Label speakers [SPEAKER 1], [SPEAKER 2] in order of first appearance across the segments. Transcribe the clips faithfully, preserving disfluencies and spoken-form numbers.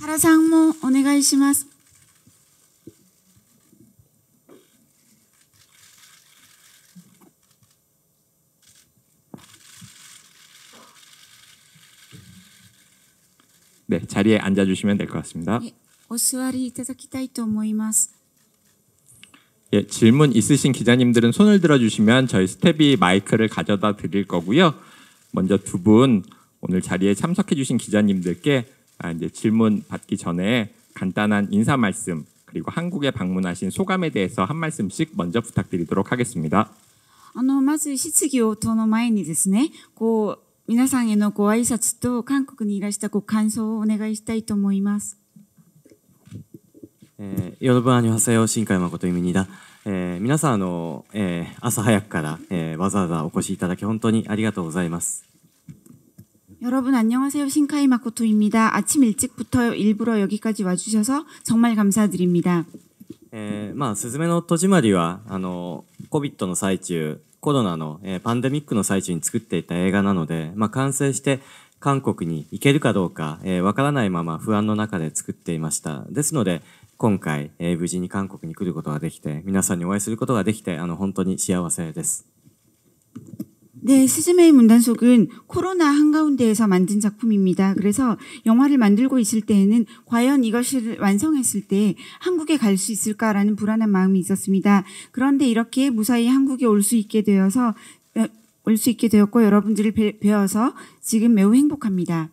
[SPEAKER 1] 原さんもお願いします。
[SPEAKER 2] 네, 자리에 앉아주시면 될 것 같습니다.
[SPEAKER 1] お座りいただきたいと思います。
[SPEAKER 2] 예, 질문 있으신 기자님들은 손을 들어주시면 저희 스텝이 마이크를 가져다 드릴 거고요. 먼저 두 분 오늘 자리에 참석해주신 기자님들께 아, 이제 질문 받기 전에 간단한 인사 말씀 그리고 한국에 방문하신 소감에 대해서 한 말씀씩 먼저 부탁드리도록 하겠습니다.
[SPEAKER 1] あのまず質疑応答の前にですね、こう皆さんへのご挨拶と韓国にいらしたご感想をお願いしたいと思います。
[SPEAKER 3] 예, 여러분 안녕하세요. 신카이 마코토입니다. 예, 皆さんあの、えー、朝早くから、えー、わざわざお越しいただき本当にありがとうございます。
[SPEAKER 1] 여러분 안녕하세요. 신카이 마코토입니다. 아침 일찍부터 일부러 여기까지 와주셔서 정말 감사드립니다.
[SPEAKER 3] えー、まあすずめの戸締まりはあの コビッド の最中、コロナの、えー、パンデミックの最中に作っていた映画なので、まあ完成して韓国に行けるかどうか、えー、わからないまま不安の中で作っていました。ですので今回、えー、無事に韓国に来ることができて、皆さんにお会いすることができて、あの本当に幸せです。
[SPEAKER 1] 네, 스즈메의 문단속은 코로나 한가운데에서 만든 작품입니다. 그래서 영화를 만들고 있을 때에는 과연 이것을 완성했을 때 한국에 갈 수 있을까라는 불안한 마음이 있었습니다. 그런데 이렇게 무사히 한국에 올 수 있게 되어서 올 수 있게 되었고 여러분들을 뵈, 뵈어서 지금 매우 행복합니다.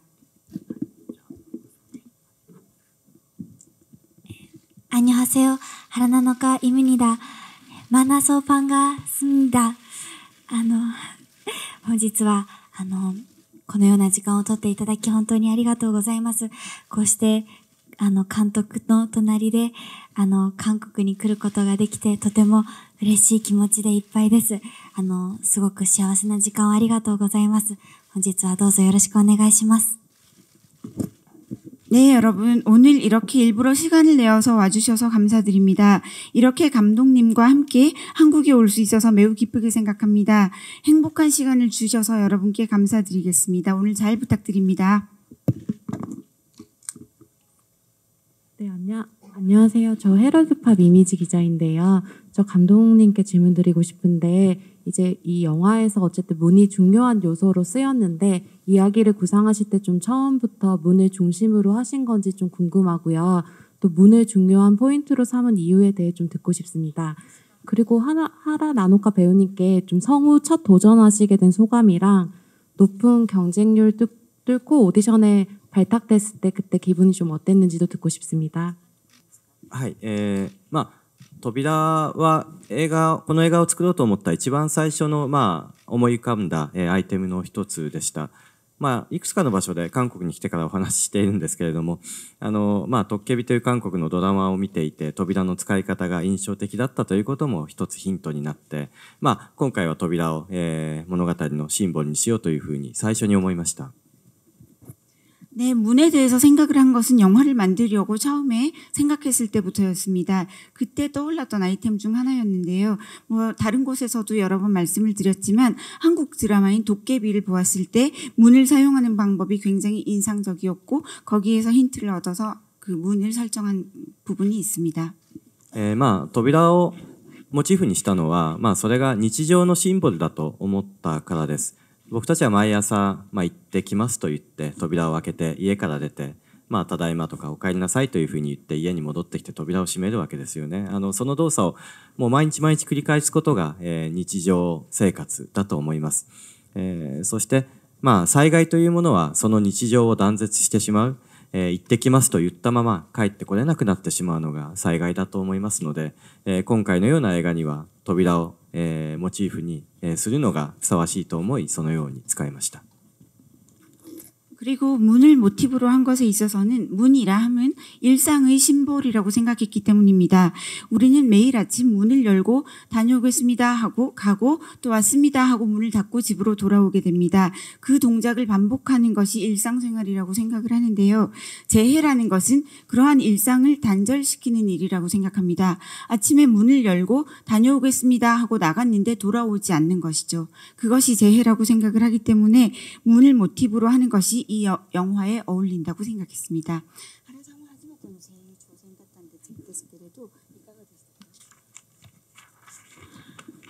[SPEAKER 4] 안녕하세요. 하라나노카입니다. 만나서 반갑습니다. あの本日はあのこのような時間を取っていただき本当にありがとうございます。こうしてあの監督の隣であの韓国に来ることができてとても嬉しい気持ちでいっぱいです。あのすごく幸せな時間をありがとうございます。本日はどうぞよろしくお願いします。
[SPEAKER 1] 네, 여러분 오늘 이렇게 일부러 시간을 내어서 와주셔서 감사드립니다. 이렇게 감독님과 함께 한국에 올 수 있어서 매우 기쁘게 생각합니다. 행복한 시간을 주셔서 여러분께 감사드리겠습니다. 오늘 잘 부탁드립니다.
[SPEAKER 5] 네, 안녕, 안녕하세요. 저 헤럴드팝 이미지 기자인데요. 저 감독님께 질문 드리고 싶은데 이제 이 영화에서 어쨌든 문이 중요한 요소로 쓰였는데 이야기를 구상하실 때 좀 처음부터 문을 중심으로 하신 건지 좀 궁금하고요. 또 문을 중요한 포인트로 삼은 이유에 대해 좀 듣고 싶습니다. 그리고 하나, 하라 나노카 배우님께 좀 성우 첫 도전하시게 된 소감이랑 높은 경쟁률 뚫, 뚫고 오디션에 발탁됐을 때 그때 기분이 좀 어땠는지도 듣고 싶습니다.
[SPEAKER 3] はい、えー、まあ扉は映画この映画を作ろうと思った一番最初のまあ思い浮かんだ、えー、アイテムの一つでした。まあいくつかの場所で韓国に来てからお話ししているんですけれども、あのまあトッケビという韓国のドラマを見ていて扉の使い方が印象的だったということも一つヒントになって、まあ今回は扉を、えー、物語のシンボルにしようというふうに最初に思いました。
[SPEAKER 1] 네, 문에 대해서 생각을 한 것은 영화를 만들려고 처음에 생각했을 때부터였습니다. 그때 떠올랐던 아이템 중 하나였는데요. 뭐 다른 곳에서도 여러 번 말씀을 드렸지만 한국 드라마인 도깨비를 보았을 때 문을 사용하는 방법이 굉장히 인상적이었고 거기에서 힌트를 얻어서 그 문을 설정한 부분이 있습니다.
[SPEAKER 3] えー、まあ扉をモチーフにしたのは、まあそれが日常のシンボルだと思ったからです。 僕たちは毎朝、まあ、行ってきますと言って扉を開けて家から出て、まあ、ただいまとかお帰りなさいというふうに言って家に戻ってきて扉を閉めるわけですよね。あのその動作をもう毎日毎日繰り返すことが、えー、日常生活だと思います。えー、そして、まあ、災害というものはその日常を断絶してしまう、えー、行ってきますと言ったまま帰ってこれなくなってしまうのが災害だと思いますので、えー、今回のような映画には扉を 에, 모티프니 에, するのがふさわしいと思いそのように使いました。
[SPEAKER 1] 그리고 문을 모티브로 한 것에 있어서는 문이라 함은 일상의 심볼이라고 생각했기 때문입니다. 우리는 매일 아침 문을 열고 다녀오겠습니다 하고 가고 또 왔습니다 하고 문을 닫고 집으로 돌아오게 됩니다. 그 동작을 반복하는 것이 일상생활이라고 생각을 하는데요. 재해라는 것은 그러한 일상을 단절시키는 일이라고 생각합니다. 아침에 문을 열고 다녀오겠습니다 하고 나갔는데 돌아오지 않는 것이죠. 그것이 재해라고 생각을 하기 때문에 문을 모티브로 하는 것이 이 영화에 어울린다고 생각했습니다. 하라 상무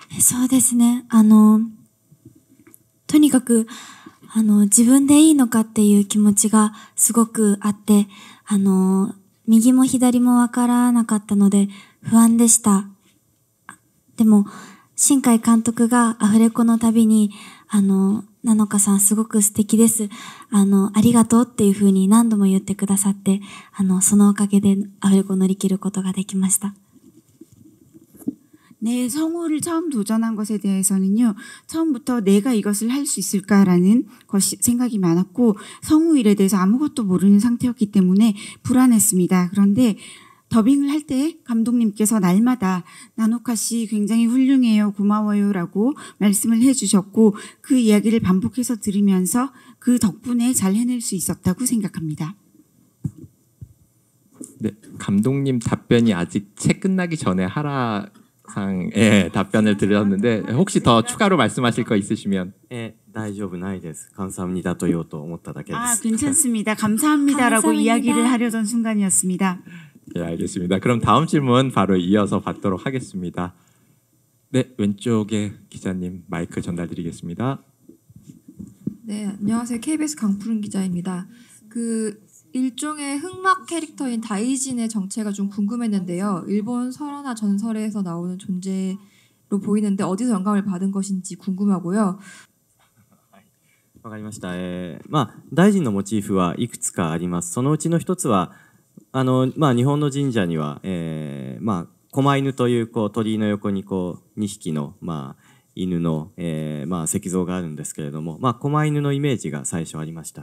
[SPEAKER 4] そうですね。あの、とにかく、あの、自分でいいのかっていう気持ちがすごくあって、あの、右も左もわからなかったので不安でした。でも、新海監督がアフレコのたびに、あの、なのかさんすごく素敵です。あの、ありがとうっていうふうに何度も言ってくださって、あの、そのおかげでアフレコを乗り切ることができました。
[SPEAKER 1] 네, 성우를 처음 도전한 것에 대해서는요, 처음부터 내가 이것을 할 수 있을까라는 것이 생각이 많았고, 성우 일에 대해서 아무것도 모르는 상태였기 때문에 불안했습니다. 그런데 더빙을 할 때 감독님께서 날마다 나노카 씨 굉장히 훌륭해요, 고마워요라고 말씀을 해주셨고, 그 이야기를 반복해서 들으면서 그 덕분에 잘 해낼 수 있었다고 생각합니다.
[SPEAKER 2] 네, 감독님 답변이 아직 책 끝나기 전에 하라 상의 답변을 드렸는데 혹시 더 추가로 말씀하실 거 있으시면.
[SPEAKER 3] えー、大丈夫ないです。감사합니다と言おうと思っただけです。
[SPEAKER 1] 아, 괜찮습니다. 감사합니다라고
[SPEAKER 4] 감사합니다.
[SPEAKER 1] 이야기를 하려던 순간이었습니다.
[SPEAKER 2] 네, 알겠습니다. 그럼 다음 질문 바로 이어서 받도록 하겠습니다. 네, 왼쪽에 기자님 마이크 전달드리겠습니다.
[SPEAKER 6] 네, 안녕하세요. 케이비에스 강푸른 기자입니다. 그 일종의 흑막 캐릭터인 다이진의 정체가 좀 궁금했는데요. 일본 설화나 전설에서 나오는 존재로 보이는데 어디서 영감을 받은 것인지 궁금하고요.
[SPEAKER 3] わかりました。えー、まあ大臣のモチーフはいくつかあります。そのうちの一つはあのまあ日本の神社には、えー、まあ狛犬というこう鳥居の横にこうにひきのまあ犬の、えー、まあ石像があるんですけれども、まあ狛犬のイメージが最初ありました。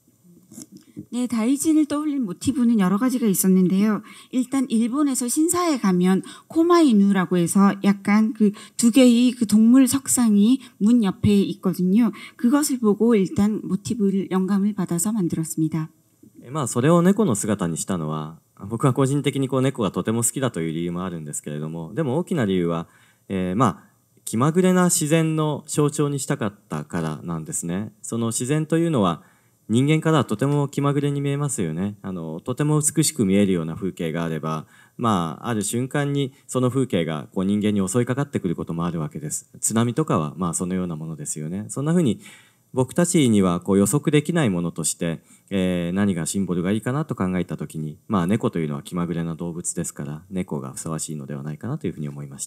[SPEAKER 1] 네, 다이진을 떠올린 모티브는 여러 가지가 있었는데요. 일단 일본에서 신사에 가면 코마이누라고 해서 약간 그 두 개의 그 동물 석상이 문 옆에 있거든요. 그것을 보고 일단 모티브를 영감을 받아서 만들었습니다.
[SPEAKER 3] まあそれを猫の姿にしたのは、僕は個人的にこう猫がとても好きだという理由もあるんですけれども、でも大きな理由は、えー、まあ気まぐれな自然の象徴にしたかったからなんですね。その自然というのは人間からはとても気まぐれに見えますよね。あのとても美しく見えるような風景があれば、まあある瞬間にその風景がこう人間に襲いかかってくることもあるわけです。津波とかはまあそのようなものですよね。そんな風に僕たちにはこう予測できないものとして、えー、何がシンボルがいいかなと考えたときに、まあ猫というのは気まぐれな動物ですから、猫がふさわしいのではないかなというふうに思いました。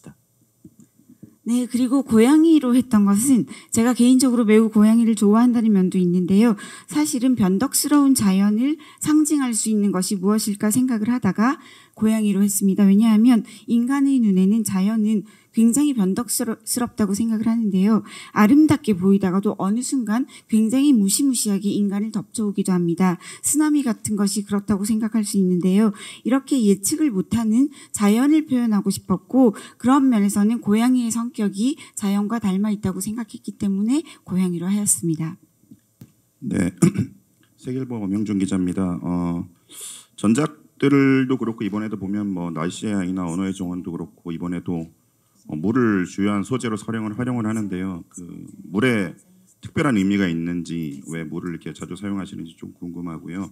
[SPEAKER 1] 네, 그리고 고양이로 했던 것은 제가 개인적으로 매우 고양이를 좋아한다는 면도 있는데요. 사실은 변덕스러운 자연을 상징할 수 있는 것이 무엇일까 생각을 하다가 고양이로 했습니다. 왜냐하면 인간의 눈에는 자연은 굉장히 변덕스럽다고 생각을 하는데요. 아름답게 보이다가도 어느 순간 굉장히 무시무시하게 인간을 덮쳐오기도 합니다. 쓰나미 같은 것이 그렇다고 생각할 수 있는데요. 이렇게 예측을 못하는 자연을 표현하고 싶었고, 그런 면에서는 고양이의 성격이 자연과 닮아 있다고 생각했기 때문에 고양이로 하였습니다.
[SPEAKER 7] 네, 세계일보 명준 기자입니다. 어, 전작들도 그렇고 이번에도 보면 뭐 날씨의 양이나 언어의 정원도 그렇고 이번에도 어, 물을 주요한 소재로 활용을 활용을 하는데요. 그 물에 특별한 의미가 있는지 왜 물을 이렇게 자주 사용하시는지 좀 궁금하고요.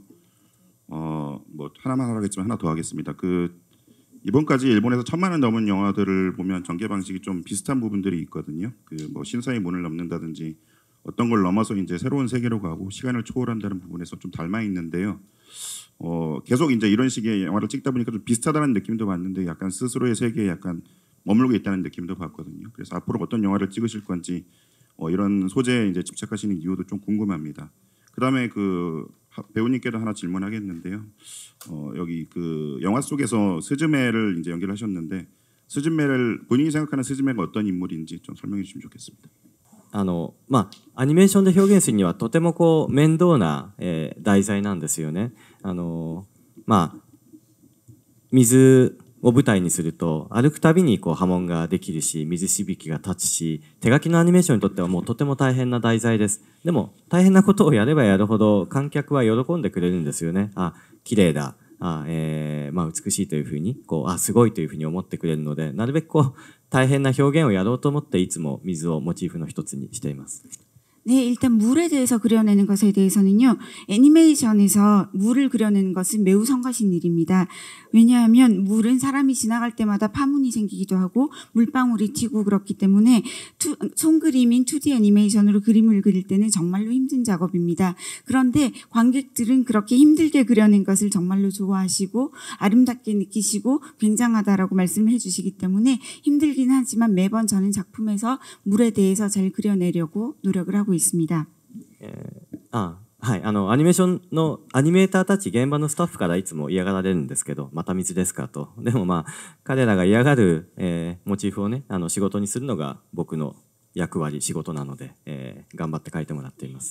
[SPEAKER 7] 어, 뭐 하나만 하겠지만 하나 더 하겠습니다. 그 이번까지 일본에서 천만 원 넘은 영화들을 보면 전개 방식이 좀 비슷한 부분들이 있거든요. 그 뭐 신사의 문을 넘는다든지 어떤 걸 넘어서 이제 새로운 세계로 가고 시간을 초월한다는 부분에서 좀 닮아 있는데요. 어, 계속 이제 이런 식의 영화를 찍다 보니까 좀 비슷하다는 느낌도 받는데 약간 스스로의 세계에 약간 머물고 있다는 느낌도 받거든요. 그래서 앞으로 어떤 영화를 찍으실 건지 어, 이런 소재에 이제 집착하시는 이유도 좀 궁금합니다. 그다음에 그 배우님께도 하나 질문하겠는데요. 어, 여기 그 영화 속에서 스즈메를 이제 연기하셨는데 스즈메를 본인이 생각하는 스즈메가 어떤 인물인지 좀 설명해 주시면 좋겠습니다.
[SPEAKER 3] あのまあアニメーションで表現するにはとてもこう面倒な、えー、題材なんですよね。あのまあ水を舞台にすると歩くたびにこう波紋ができるし水しぶきが立つし、手書きのアニメーションにとってはもうとても大変な題材です。でも大変なことをやればやるほど観客は喜んでくれるんですよね。あ、綺麗だ、あ、えー、まあ美しいというふうにこうあすごいというふうに思ってくれるので、なるべくこう大変な表現をやろうと思っていつも水をモチーフの一つにしています。
[SPEAKER 1] 네, 일단 물에 대해서 그려내는 것에 대해서는요. 애니메이션에서 물을 그려내는 것은 매우 성가신 일입니다. 왜냐하면 물은 사람이 지나갈 때마다 파문이 생기기도 하고 물방울이 튀고 그렇기 때문에 투, 손그림인 투디 애니메이션으로 그림을 그릴 때는 정말로 힘든 작업입니다. 그런데 관객들은 그렇게 힘들게 그려낸 것을 정말로 좋아하시고 아름답게 느끼시고 굉장하다라고 말씀을 해주시기 때문에 힘들긴 하지만 매번 저는 작품에서 물에 대해서 잘 그려내려고 노력을 하고 있습니다.
[SPEAKER 3] あはい、あのアニメーションのアニメーターたち、現場のスタッフからいつも嫌がられるんですけど、また水ですかと。でもまあ彼らが嫌がる、えー、モチーフをね、あの仕事にするのが僕の役割、仕事なので、えー、頑張って書いてもらっています。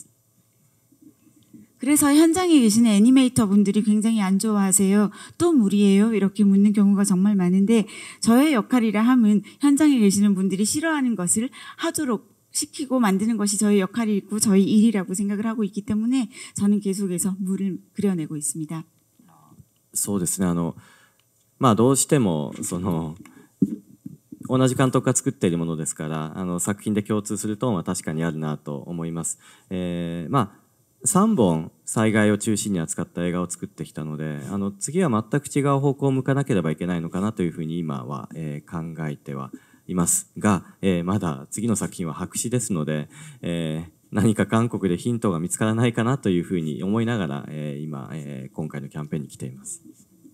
[SPEAKER 1] 그래서 현장에 계시는 애니메이터 분들이 굉장히 안 좋아하세요. 또 물이에요? 이렇게 묻는 경우가 정말 많은데 저의 역할이라 함은 현장에 계시는 분들이 싫어하는 것을 하도록 시키고 만드는 것이 저의 역할이고 저의 일이라고 생각을 하고 있기 때문에 저는 계속해서 물을 그려내고 있습니다.
[SPEAKER 3] そうですね。あのまあどうしてもその同じ監督が作っているものですから、あの作品で共通するトーンは確かにあるなと思います。えー、まあさんぼん災害を中心に扱った映画を作ってきたので、あの次は全く違う方向を向かなければいけないのかなというふうに今は、えー、考えてはいますが、えー、まだ次の作品は白紙ですので、えー、何か韓国でヒントが見つからないかなというふうに思いながら、えー、今、えー、今回のキャンペーンに来ています。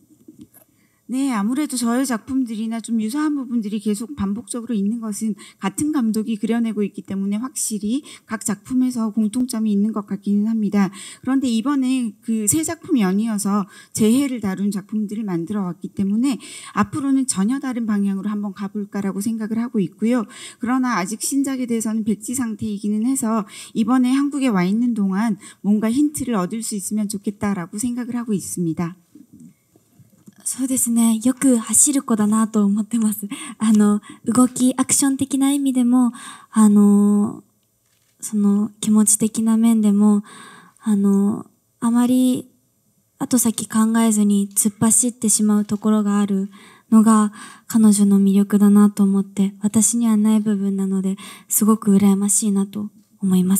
[SPEAKER 1] 네, 아무래도 저의 작품들이나 좀 유사한 부분들이 계속 반복적으로 있는 것은 같은 감독이 그려내고 있기 때문에 확실히 각 작품에서 공통점이 있는 것 같기는 합니다. 그런데 이번에 그 새 작품 연이어서 재해를 다룬 작품들을 만들어 왔기 때문에 앞으로는 전혀 다른 방향으로 한번 가볼까라고 생각을 하고 있고요. 그러나 아직 신작에 대해서는 백지 상태이기는 해서 이번에 한국에 와 있는 동안 뭔가 힌트를 얻을 수 있으면 좋겠다라고 생각을 하고 있습니다.
[SPEAKER 4] そうですね。よく走る子だなと思ってます。あの、動き、アクション的な意味でも、あの、その気持ち的な面でも、あの、あまり後先考えずに突っ走ってしまうところがあるのが彼女の魅力だなと思って、私にはない部分なので、すごく羨ましいなと思います。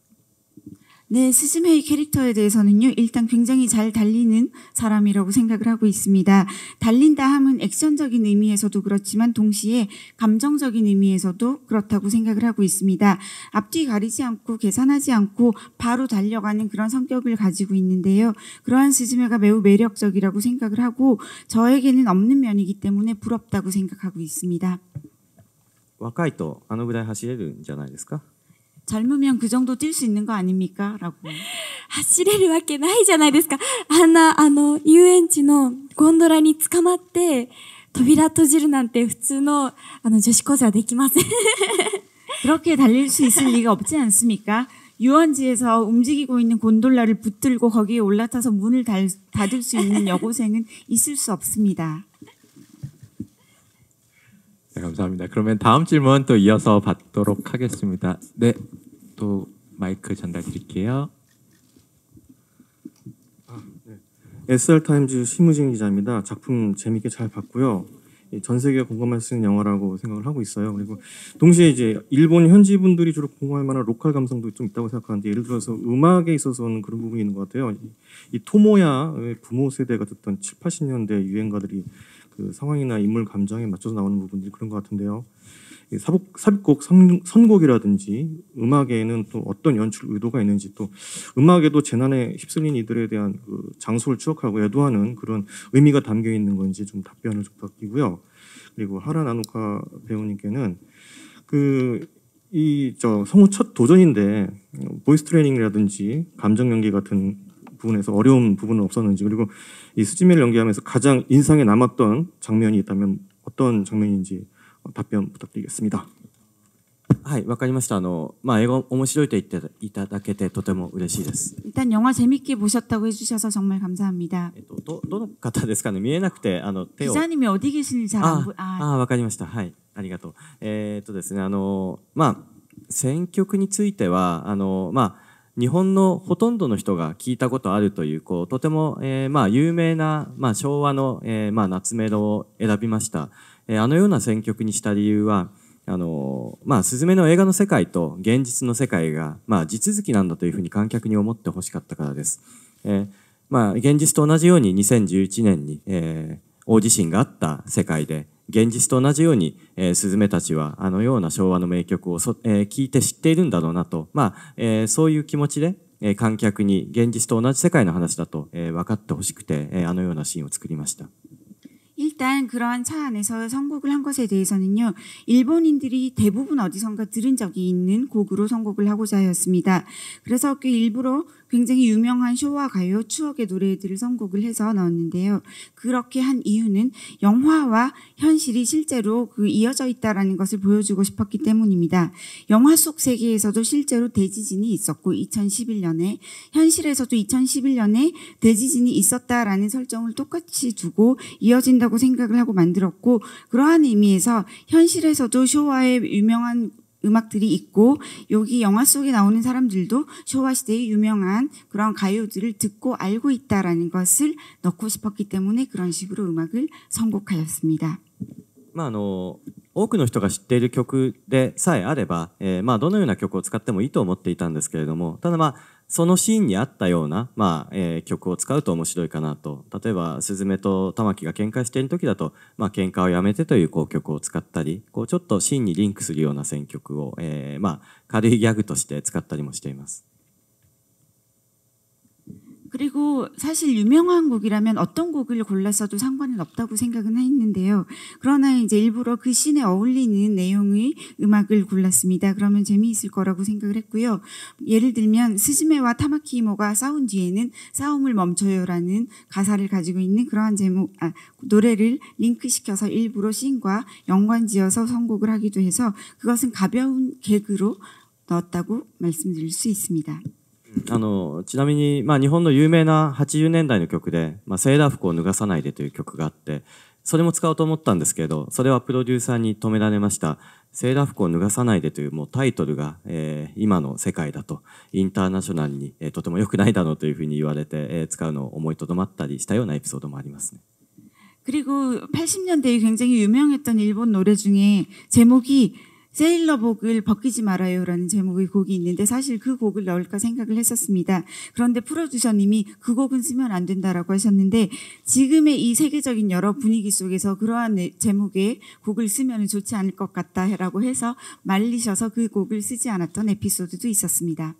[SPEAKER 1] 네, 스즈메의 캐릭터에 대해서는요, 일단 굉장히 잘 달리는 사람이라고 생각을 하고 있습니다. 달린다 함은 액션적인 의미에서도 그렇지만 동시에 감정적인 의미에서도 그렇다고 생각을 하고 있습니다. 앞뒤 가리지 않고 계산하지 않고 바로 달려가는 그런 성격을 가지고 있는데요. 그러한 스즈메가 매우 매력적이라고 생각을 하고 저에게는 없는 면이기 때문에 부럽다고 생각하고 있습니다.
[SPEAKER 3] 若いとあのぐらい走れるんじゃないですか?
[SPEAKER 1] 젊으면 그 정도 뛸 수 있는 거 아닙니까? 라고.
[SPEAKER 4] 走れるわけないじゃないですか。あんな、あの、遊園地のゴンドラに捕まって、扉閉じるなんて普通の、あの、女子高生はできません。
[SPEAKER 1] 그렇게 달릴 수 있을 리가 없지 않습니까? 유원지에서 움직이고 있는 곤돌라를 붙들고 거기에 올라타서 문을 달, 닫을 수 있는 여고생은 있을 수 없습니다.
[SPEAKER 2] 네, 감사합니다. 그러면 다음 질문 또 이어서 받도록 하겠습니다. 네, 또 마이크 전달 드릴게요.
[SPEAKER 8] 아, 네. 에스알타임즈 심우진 기자입니다. 작품 재밌게 잘 봤고요. 전 세계가 공감할 수 있는 영화라고 생각을 하고 있어요. 그리고 동시에 이제 일본 현지 분들이 주로 공감할 만한 로컬 감성도 좀 있다고 생각하는데, 예를 들어서 음악에 있어서는 그런 부분이 있는 것 같아요. 이 토모야의 부모 세대가 듣던 칠, 팔십 년대 유행가들이 그 상황이나 인물 감정에 맞춰서 나오는 부분들이 그런 것 같은데요. 사복, 삽입곡 선, 선곡이라든지 음악에는 또 어떤 연출 의도가 있는지, 또 음악에도 재난에 휩쓸린 이들에 대한 그 장소를 추억하고 애도하는 그런 의미가 담겨 있는 건지 좀 답변을 좀 부탁드리고요. 그리고 하라 나누카 배우님께는 그 이 저 성우 첫 도전인데 보이스 트레이닝이라든지 감정 연기 같은 부분에서 어려운 부분은 없었는지, 그리고 이 스즈메를 연기하면서 가장 인상에 남았던 장면이 있다면 어떤 장면인지 답변 부탁드리겠습니다.
[SPEAKER 3] はい、わかりました。あの、まあ、映画面白いと言っていただけてとても嬉しいです。
[SPEAKER 1] 일단 영화 재밌게 보셨다고 해주셔서 정말 감사합니다.
[SPEAKER 3] えっと、ど、どの方ですかね。見えなくて、あの、手を。
[SPEAKER 1] 기자님이 어디 계시는지 잘 안 보여.
[SPEAKER 3] ああ、わかりました。はい、ありがとう。えー、っとですね、あの、まあ、選曲については、あの、まあ、日本のほとんどの人が聞いたことあるという、こうとても、えーまあ、有名な、まあ、昭和の、えーまあ、夏メロを選びました。えー、あのような選曲にした理由は、 あのまあ、スズメの映画の世界と現実の世界が、まあ、地続きなんだというふうに観客に思ってほしかったからです。えーまあ、現実と同じようににせんじゅういちねんに、えー、大地震があった世界で、現実と同じように、えー、スズメたちはあのような昭和の名曲をそ、えー、聞いて知っているんだろうなと、まあえー、そういう気持ちで、えー、観客に現実と同じ世界の話だと、えー、分かってほしくて、えー、あのようなシーンを作りました。
[SPEAKER 1] 일단 그러한 차 안에서 선곡을 한 것에 대해서는요. 일본인들이 대부분 어디선가 들은 적이 있는 곡으로 선곡을 하고자 하였습니다. 그래서 그 일부러 굉장히 유명한 쇼와 가요, 추억의 노래들을 선곡을 해서 넣었는데요. 그렇게 한 이유는 영화와 현실이 실제로 그 이어져 있다라는 것을 보여주고 싶었기 때문입니다. 영화 속 세계에서도 실제로 대지진이 있었고 이천십일 년에 현실에서도 이천십일 년에 대지진이 있었다라는 설정을 똑같이 두고 이어진다고 생각을 하고 만들었고, 그러한 의미에서 현실에서도 쇼와의 유명한 음악들이 있고 여기 영화 속에 나오는 사람들도 쇼와 시대의 유명한 그런 가요들을 듣고 알고 있다라는 것을 넣고 싶었기 때문에 그런 식으로 음악을 선곡하였습니다.
[SPEAKER 3] まあ、あの多くの人が知っている曲でさえあれば、えーまあ、どのような曲を使ってもいいと思っていたんですけれども、ただまあそのシーンに合ったような、まあえー、曲を使うと面白いかなと。例えばスズメとタマキが喧嘩している時だと、まあ喧嘩をやめてというこう曲を使ったり、こうちょっとシーンにリンクするような選曲を、えーまあ、軽いギャグとして使ったりもしています。
[SPEAKER 1] 그리고 사실 유명한 곡이라면 어떤 곡을 골랐어도 상관은 없다고 생각은 했는데요. 그러나 이제 일부러 그 씬에 어울리는 내용의 음악을 골랐습니다. 그러면 재미있을 거라고 생각을 했고요. 예를 들면 스즈메와 타마키 이모가 싸운 뒤에는 싸움을 멈춰요라는 가사를 가지고 있는 그러한 제목, 아, 노래를 링크시켜서 일부러 씬과 연관지어서 선곡을 하기도 해서 그것은 가벼운 개그로 넣었다고 말씀드릴 수 있습니다.
[SPEAKER 3] あのちなみに、まあ、日本の有名なはちじゅうねんだいの曲で「まあ、セーラー服を脱がさないで」という曲があって、それも使おうと思ったんですけれど、それはプロデューサーに止められました。セーラー服を脱がさないでというもうタイトルが、えー、今の世界だとインターナショナルに、えー、とても良くないだろうというふうに言われて、えー、使うのを思いとどまったりしたようなエピソードもありますね。
[SPEAKER 1] 그리고 팔십 년대에 굉장히 유명했던 일본 노래 중에 제목이 세일러복을 벗기지 말아요라는 제목의 곡이 있는데 사실 그 곡을 넣을까 생각을 했었습니다. 그런데 프로듀서님이 그 곡은 쓰면 안 된다라고 하셨는데 지금의 이 세계적인 여러 분위기 속에서 그러한 제목의 곡을 쓰면 좋지 않을 것 같다라고 해서 말리셔서 그 곡을 쓰지 않았던 에피소드도 있었습니다.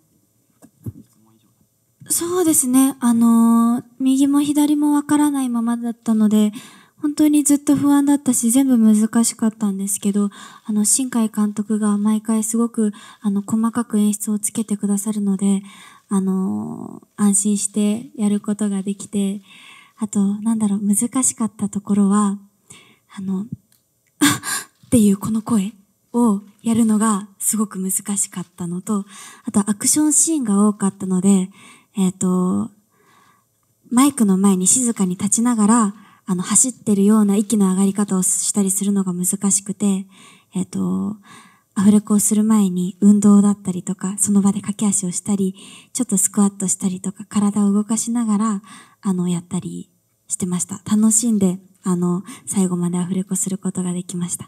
[SPEAKER 4] そうですね。あの右も左もわからないままだったので。本当にずっと不安だったし、全部難しかったんですけど、あの、新海監督が毎回すごく、あの、細かく演出をつけてくださるので、あの、安心してやることができて、あと、なんだろう、難しかったところは、あの、あっっていうこの声をやるのがすごく難しかったのと、あと、アクションシーンが多かったので、えっと、マイクの前に静かに立ちながら、あの、走ってるような息の上がり方をしたりするのが難しくて、えっと、アフレコをする前に運動だったりとか、その場で駆け足をしたり、ちょっとスクワットしたりとか、体を動かしながら、あの、やったりしてました。楽しんで、あの、最後までアフレコすることができました。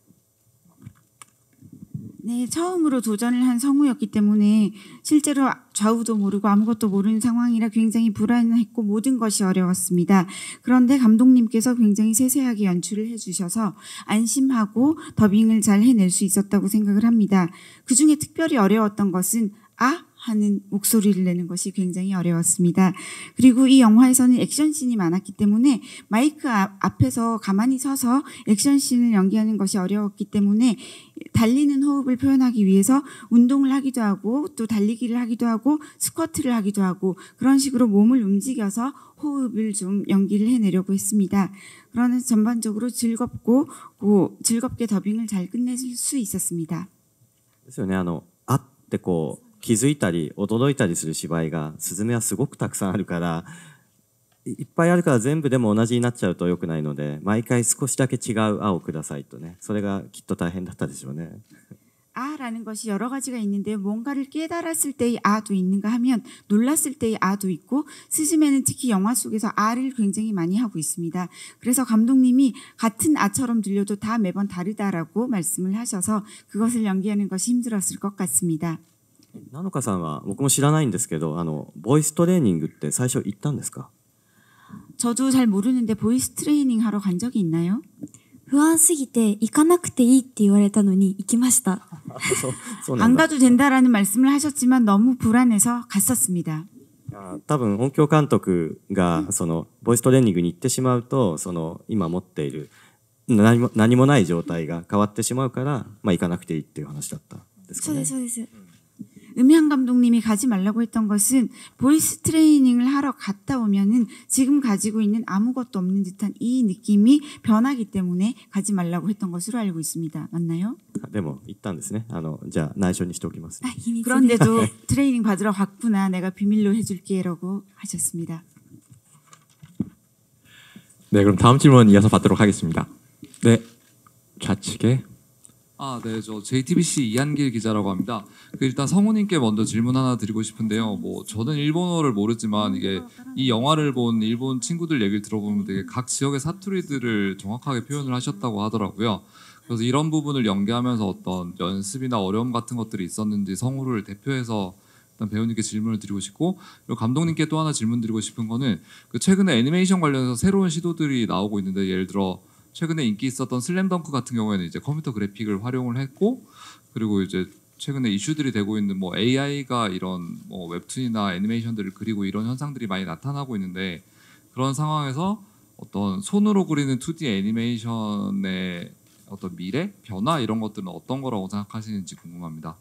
[SPEAKER 1] 네, 처음으로 도전을 한 성우였기 때문에 실제로 좌우도 모르고 아무것도 모르는 상황이라 굉장히 불안했고 모든 것이 어려웠습니다. 그런데 감독님께서 굉장히 세세하게 연출을 해주셔서 안심하고 더빙을 잘 해낼 수 있었다고 생각을 합니다. 그중에 특별히 어려웠던 것은 아? 하는 목소리를 내는 것이 굉장히 어려웠습니다. 그리고 이 영화에서는 액션씬이 많았기 때문에 마이크 앞에서 가만히 서서 액션씬을 연기하는 것이 어려웠기 때문에 달리는 호흡을 표현하기 위해서 운동을 하기도 하고 또 달리기를 하기도 하고 스쿼트를 하기도 하고 그런 식으로 몸을 움직여서 호흡을 좀 연기를 해내려고 했습니다. 그러나 전반적으로 즐겁고 고, 즐겁게 더빙을 잘 끝낼 수 있었습니다.
[SPEAKER 3] ですよね。あの、あってこう気づいたり驚いたりする芝居がスズメはすごくたくさんあるから、いっぱいあるから全部でも同じになっちゃうと良くないので、毎回少しだけ違う「あ」をくださいとね、それがきっと大変だったでしょうね。
[SPEAKER 1] 아라는 것이 여러 가지가 있는데 뭔가를 깨달았을 때의 아도 있는가 하면 놀랐을 때의 아도 있고 스즈메는 특히 영화 속에서 아를 굉장히 많이 하고 있습니다. 그래서 감독님이 같은 아처럼 들려도 다 매번 다르다라고 말씀을 하셔서 그것을 연기하는 것이 힘들었을 것 같습니다.
[SPEAKER 3] なのかさんは僕も知らないんですけど、あのボイストレーニングって最初行ったんですか？
[SPEAKER 1] 저도 잘 모르는데 보이스 트레이닝 하러 간 적이 있나요?
[SPEAKER 4] 不安すぎて行かなくていいって言われたのに行きました。
[SPEAKER 3] そうそうなん
[SPEAKER 1] 안
[SPEAKER 3] だ。
[SPEAKER 1] 가도 된다라는 말씀을 하셨지만 너무 불안해서 갔었습니다.
[SPEAKER 3] あ多分音響監督がそのボイストレーニングに行ってしまうと、その今持っている何も何もない状態が変わってしまうから、まあ行かなくていいっていう話だったんですかね。
[SPEAKER 4] そうですそうです。
[SPEAKER 1] 음향 감독님이 가지 말라고 했던 것은 보이스 트레이닝을 하러 갔다 오면은 지금 가지고 있는 아무것도 없는 듯한 이 느낌이 변하기 때문에 가지 말라고 했던 것으로 알고 있습니다. 맞나요?
[SPEAKER 3] でも行ったんですね。あのじゃあ内緒にしておきます。
[SPEAKER 4] あ、秘密です。
[SPEAKER 1] 그런데도 트레이닝 받으러 갔구나. 내가 비밀로 해줄게라고 하셨습니다.
[SPEAKER 2] 네, 그럼 다음 질문 이어서 받도록 하겠습니다. 네, 좌측에.
[SPEAKER 9] 아, 네, 저 제이티비씨 이한길 기자라고 합니다. 그 일단 성우님께 먼저 질문 하나 드리고 싶은데요. 뭐 저는 일본어를 모르지만 이게 이 영화를 본 일본 친구들 얘기를 들어보면 되게 각 지역의 사투리들을 정확하게 표현을 하셨다고 하더라고요. 그래서 이런 부분을 연기하면서 어떤 연습이나 어려움 같은 것들이 있었는지 성우를 대표해서 일단 배우님께 질문을 드리고 싶고, 그리고 감독님께 또 하나 질문 드리고 싶은 거는 그 최근에 애니메이션 관련해서 새로운 시도들이 나오고 있는데, 예를 들어 최근에 인기 있었던 슬램덩크 같은 경우에는 이제 컴퓨터 그래픽을 활용을 했고, 그리고 이제 최근에 이슈들이 되고 있는 뭐 에이아이가 이런 뭐 웹툰이나 애니메이션들을 그리고 이런 현상들이 많이 나타나고 있는데, 그런 상황에서 어떤 손으로 그리는 투디 애니메이션의 어떤 미래, 변화 이런 것들은 어떤 거라고 생각하시는지 궁금합니다.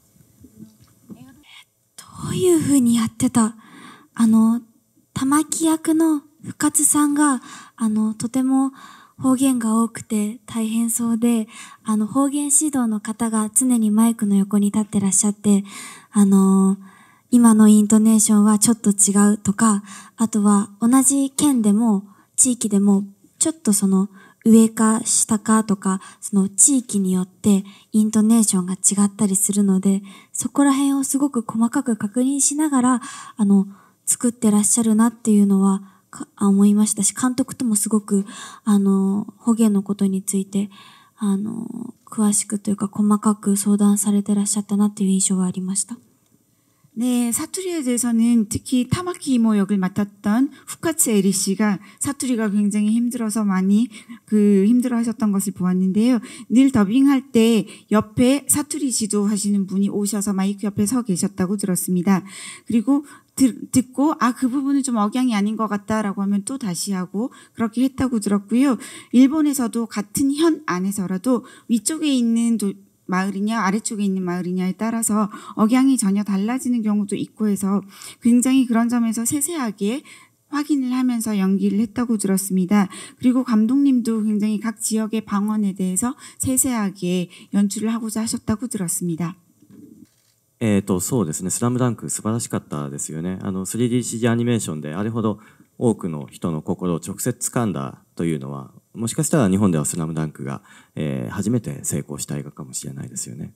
[SPEAKER 4] どういう風にやってた？あの玉木役の深津さんがあのとても方言が多くて大変そうで、あの方言指導の方が常にマイクの横に立ってらっしゃって、あの今のイントネーションはちょっと違うとか、あとは同じ県でも地域でもちょっとその上か下かとか、その地域によってイントネーションが違ったりするので、そこら辺をすごく細かく確認しながらあの作ってらっしゃるなっていうのは思いましたし、監督ともすごくあの方言のことについてあの詳しくというか細かく相談されてらっしゃったなっていう印象はありました。
[SPEAKER 1] 네, 사투리에 대해서는 특히 타마키 이모 역을 맡았던 후카츠 에리 씨가 사투리가 굉장히 힘들어서 많이 그 힘들어하셨던 것을 보았는데요. 늘 더빙할 때 옆에 사투리 지도하시는 분이 오셔서 마이크 옆에 서 계셨다고 들었습니다. 그리고 드, 듣고 아, 그 부분은 좀 억양이 아닌 것 같다라고 하면 또 다시 하고 그렇게 했다고 들었고요. 일본에서도 같은 현 안에서라도 위쪽에 있는 도, 마을이냐 아래쪽에 있는 마을이냐에 따라서 억양이 전혀 달라지는 경우도 있고 해서 굉장히 그런 점에서 세세하게 확인을 하면서 연기를 했다고 들었습니다. 그리고 감독님도 굉장히 각 지역의 방언에 대해서 세세하게 연출을 하고자 하셨다고 들었습니다.
[SPEAKER 3] えーとそうですね、スラムダンク素晴らしかったですよね。あの スリーディーシージー アニメーションであれほど多くの人の心を直接掴んだというのは、もしかしたら日本ではスラムダンクが、えー、初めて成功した映画かもしれないですよね。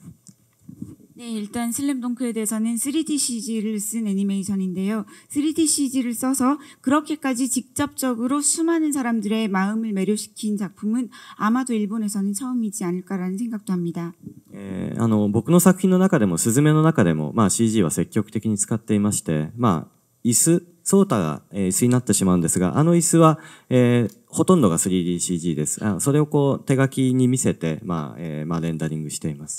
[SPEAKER 1] 네, 일단 슬램덩크에 대해서는 쓰리디 씨지를 쓴 애니메이션인데요. 쓰리디 씨지를 써서 그렇게까지 직접적으로 수많은 사람들의 마음을 매료시킨 작품은 아마도 일본에서는 처음이지 않을까라는 생각도 합니다.
[SPEAKER 3] えー、あの僕の作品の中でも、すずめの中でも、まあ、シージー は積極的に使っていまして、まあ、椅子、ソータが、えー、椅子になってしまうんですが、あの椅子は、えー、ほとんどが スリーディーシージー です。あそれをこう手書きに見せて、まあえーまあ、レンダリングしています。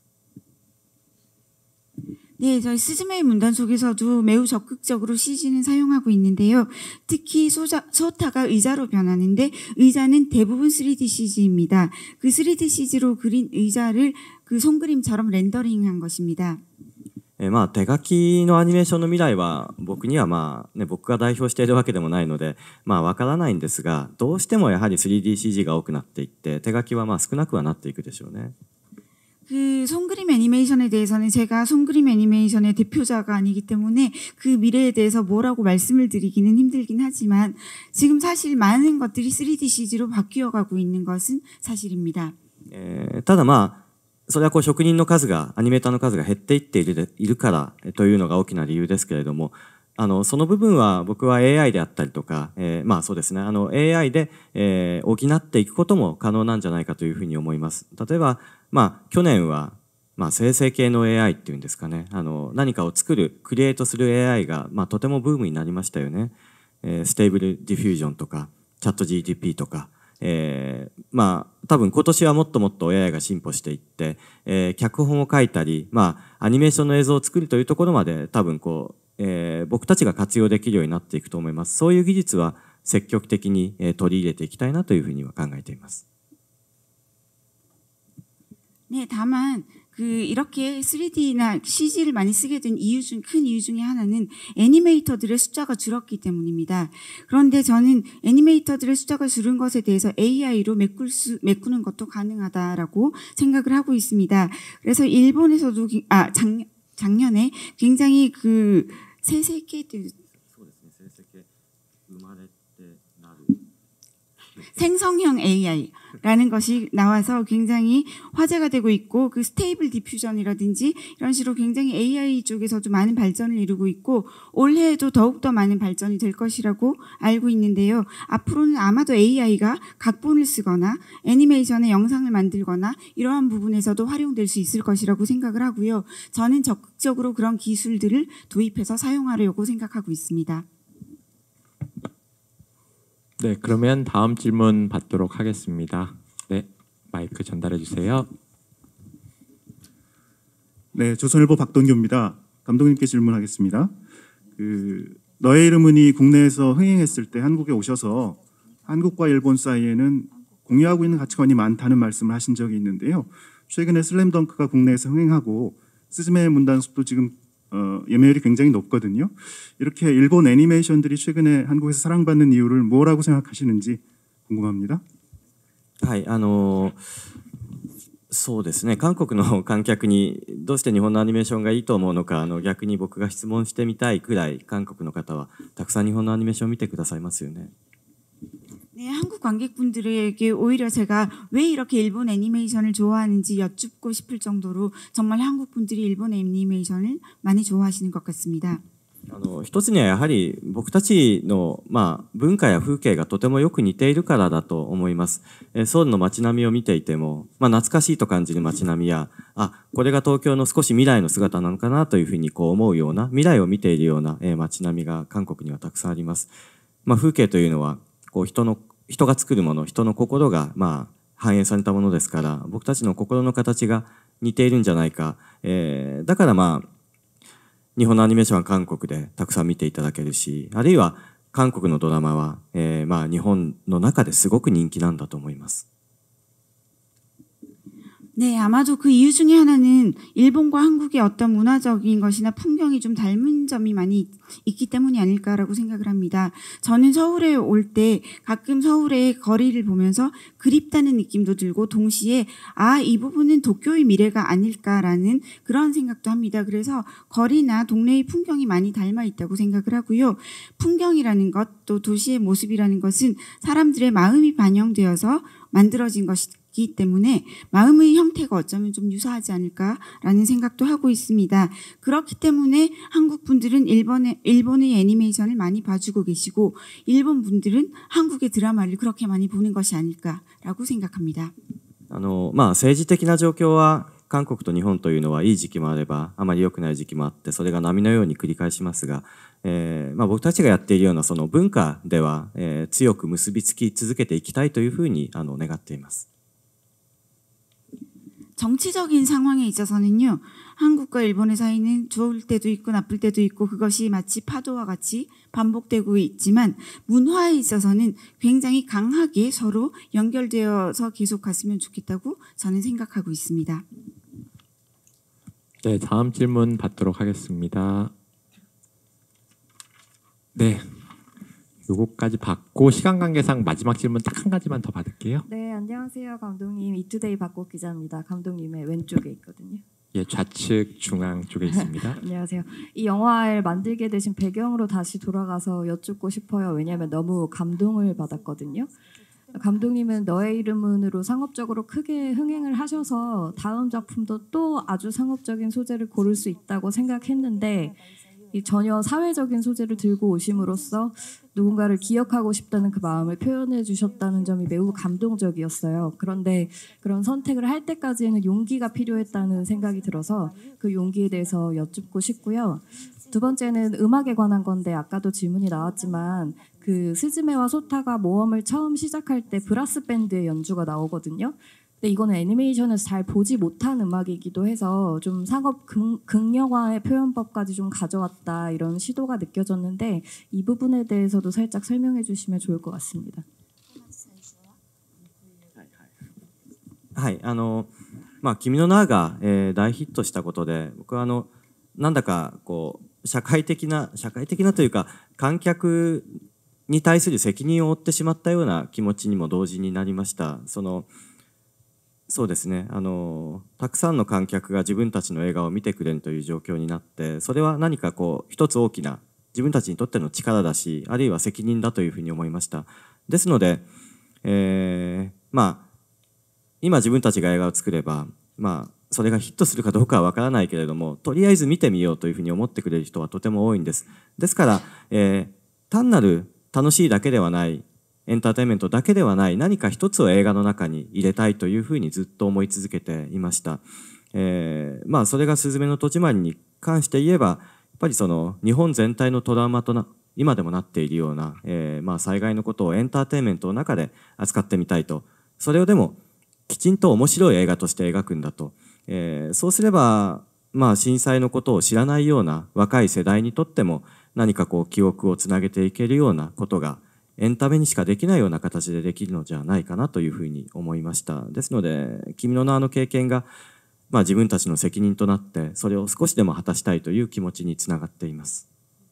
[SPEAKER 1] 네, 저희 스즈메의 문단 속에서도 매우 적극적으로 씨지는 사용하고 있는데요. 특히 소자, 소타가 의자로 변하는데 의자는 대부분 쓰리디 씨지입니다. 그 쓰리디 씨지로 그린 의자를 그 손그림처럼 렌더링한 것입니다.
[SPEAKER 3] えーまあ、手書きのアニメーションの未来は僕には、まあね、僕が代表しているわけでもないので、まあ、わからないんですが、どうしてもやはり スリーディーシージー が多くなっていって手書きはまあ少なくはなっていくでしょうね。
[SPEAKER 1] 그 손그림 애니메이션에 대해서는 제가 손그림 애니메이션의 대표자가 아니기 때문에 그 미래에 대해서 뭐라고 말씀을 드리기는 힘들긴 하지만 지금 사실 많은 것들이 쓰리디 씨지로 바뀌어가고 있는 것은 사실입니다.
[SPEAKER 3] えーただまあそれはこう職人の数が、アニメーターの数が減っていっているでいるからというのが大きな理由ですけれども、あの、その部分は僕は エーアイ であったりとか、えー、まあそうですね、あの エーアイ で、えー、補っていくことも可能なんじゃないかというふうに思います。例えば、まあ去年は、まあ生成系の エーアイ っていうんですかね、あの、何かを作る、クリエイトする エーアイ が、まあとてもブームになりましたよね。えー、ステーブルディフュージョンとか、チャット ジーティーピー とか、えー、まあ多分今年はもっともっと エーアイ が進歩していって、えー、脚本を書いたり、まあアニメーションの映像を作るというところまで多分こう、えー、僕たちが活用できるようになっていくと思います。そういう技術は積極的に、えー、取り入れていきたいなというふうには考えています。
[SPEAKER 1] 네, 다만 그 이렇게 쓰리디나 씨지를 많이 쓰게 된 이유 중 큰 이유 중에 하나는 애니메이터들의 숫자가 줄었기 때문입니다. 그런데 저는 애니메이터들의 숫자가 줄은 것에 대해서 에이아이로 메꿀 수 메꾸는 것도 가능하다라고 생각을 하고 있습니다. 그래서 일본에서도 아 작, 작년에 굉장히 그 세세계 생성형 에이아이라는 것이 나와서 굉장히 화제가 되고 있고 그 스테이블 디퓨전이라든지 이런 식으로 굉장히 에이아이 쪽에서도 많은 발전을 이루고 있고 올해에도 더욱더 많은 발전이 될 것이라고 알고 있는데요. 앞으로는 아마도 에이아이가 각본을 쓰거나 애니메이션의 영상을 만들거나 이러한 부분에서도 활용될 수 있을 것이라고 생각을 하고요. 저는 적극적으로 그런 기술들을 도입해서 사용하려고 생각하고 있습니다.
[SPEAKER 2] 네, 그러면 다음 질문 받도록 하겠습니다. 네, 마이크 전달해 주세요.
[SPEAKER 10] 네, 조선일보 박동규입니다. 감독님께 질문하겠습니다. 그 너의 이름은이 국내에서 흥행했을 때 한국에 오셔서 한국과 일본 사이에는 공유하고 있는 가치관이 많다는 말씀을 하신 적이 있는데요. 최근에 슬램덩크가 국내에서 흥행하고 스즈메의 문단속도 지금 어, 예매율이 굉장히 높거든요. 이렇게 일본 애니메이션들이 최근에 한국에서 사랑받는 이유를 뭐라고 생각하시는지 궁금합니다.
[SPEAKER 3] はい、あのー、そうですね、韓国の観客にどうして日本のアニメーションがいいと思うのか、あの逆に僕が質問してみたいくらい韓国の方はたくさん日本のアニメーションを見てくださいますよね。
[SPEAKER 1] 네, 한국 관객분들에게 오히려 제가 왜 이렇게 일본 애니메이션을 좋아하는지 여쭙고 싶을 정도로 정말 한국 분들이 일본 애니메이션을 많이 좋아하시는 것 같습니다.
[SPEAKER 3] あの一つにはやはり僕たちの、まあ、文化や風景がとてもよく似ているからだと思います。えソウルの街並みを見ていても、まあ、懐かしいと感じる街並みや、あ、これが東京の少し未来の姿なのかなというふうにこう思うような、未来を見ているような、え街並みが韓国にはたくさんあります。まあ、風景というのはこう人の人が作るもの、人の心がまあ反映されたものですから、僕たちの心の形が似ているんじゃないか。えー、だからまあ日本のアニメーションは韓国でたくさん見ていただけるし、あるいは韓国のドラマは、えー、まあ日本の中ですごく人気なんだと思います。
[SPEAKER 1] 네, 아마도 그 이유 중에 하나는 일본과 한국의 어떤 문화적인 것이나 풍경이 좀 닮은 점이 많이 있기 때문이 아닐까라고 생각을 합니다. 저는 서울에 올 때 가끔 서울의 거리를 보면서 그립다는 느낌도 들고 동시에 아, 이 부분은 도쿄의 미래가 아닐까라는 그런 생각도 합니다. 그래서 거리나 동네의 풍경이 많이 닮아 있다고 생각을 하고요. 풍경이라는 것, 또 도시의 모습이라는 것은 사람들의 마음이 반영되어서 만들어진 것이 기 때문에 마음의 형태가 어쩌면 좀 유사하지 않을까라는 생각도 하고 있습니다. 그렇기 때문에 한국 분들은 일본의 일본의 애니메이션을 많이 봐주고 계시고 일본 분들은 한국의 드라마를 그렇게 많이 보는 것이 아닐까라고 생각합니다.
[SPEAKER 3] あのまあ政治的な状況は韓国と日本というのはいい時期もあればあまり良くない時期もあってそれが波のように繰り返しますが、えーまあ、僕たちがやっているようなその文化では、えー、強く結びつき続けていきたいというふうにあの願っています。
[SPEAKER 1] 정치적인 상황에 있어서는요. 한국과 일본의 사이는 좋을 때도 있고 나쁠 때도 있고 그것이 마치 파도와 같이 반복되고 있지만 문화에 있어서는 굉장히 강하게 서로 연결되어서 계속 갔으면 좋겠다고 저는 생각하고 있습니다.
[SPEAKER 2] 네, 다음 질문 받도록 하겠습니다. 네. 요거까지 받고 시간 관계상 마지막 질문 딱 한 가지만 더 받을게요.
[SPEAKER 11] 네, 안녕하세요. 감독님. 이투데이 박국 기자입니다. 감독님의 왼쪽에 있거든요.
[SPEAKER 2] 예, 좌측 중앙 쪽에 있습니다.
[SPEAKER 11] 안녕하세요. 이 영화를 만들게 되신 배경으로 다시 돌아가서 여쭙고 싶어요. 왜냐하면 너무 감동을 받았거든요. 감독님은 너의 이름은으로 상업적으로 크게 흥행을 하셔서 다음 작품도 또 아주 상업적인 소재를 고를 수 있다고 생각했는데 이 전혀 사회적인 소재를 들고 오심으로써 누군가를 기억하고 싶다는 그 마음을 표현해 주셨다는 점이 매우 감동적이었어요. 그런데 그런 선택을 할 때까지에는 용기가 필요했다는 생각이 들어서 그 용기에 대해서 여쭙고 싶고요. 두 번째는 음악에 관한 건데 아까도 질문이 나왔지만 그 스즈메와 소타가 모험을 처음 시작할 때 브라스 밴드의 연주가 나오거든요. 근데 이거는 애니메이션에서 잘 보지 못한 음악이기도 해서 좀 상업 극, 극영화의 표현법까지 좀 가져왔다 이런 시도가 느껴졌는데 이 부분에 대해서도 살짝 설명해 주시면 좋을 것 같습니다.
[SPEAKER 3] はい、あのまあ君の名が、えー、大ヒットしたことで、僕はあのなんだかこう社会的な社会的なというか観客に対する責任を負ってしまったような気持ちにも同時になりました。そのそうですね、あのたくさんの観客が自分たちの映画を見てくれるという状況になって、それは何かこう一つ大きな自分たちにとっての力だし、あるいは責任だというふうに思いました。ですので、えー、まあ今自分たちが映画を作れば、まあそれがヒットするかどうかはわからないけれども、とりあえず見てみようというふうに思ってくれる人はとても多いんです。ですから、えー、単なる楽しいだけではない、エンターテインメントだけではない何か一つを映画の中に入れたいというふうにずっと思い続けていました。えー、まあそれがすずめの戸締まりに関して言えば、やっぱりその日本全体のトラウマとな今でもなっているような、えー、まあ災害のことをエンターテインメントの中で扱ってみたいと。それをでもきちんと面白い映画として描くんだと。えー、そうすれば、まあ震災のことを知らないような若い世代にとっても何かこう記憶をつなげていけるようなことがエンタメにしかできないような形でできるのじゃないかなというふうに思いました。ですので、君の名の経験が、まあ、自分たちの責任となって、それを少しでも果たしたいという気持ちにつながっています。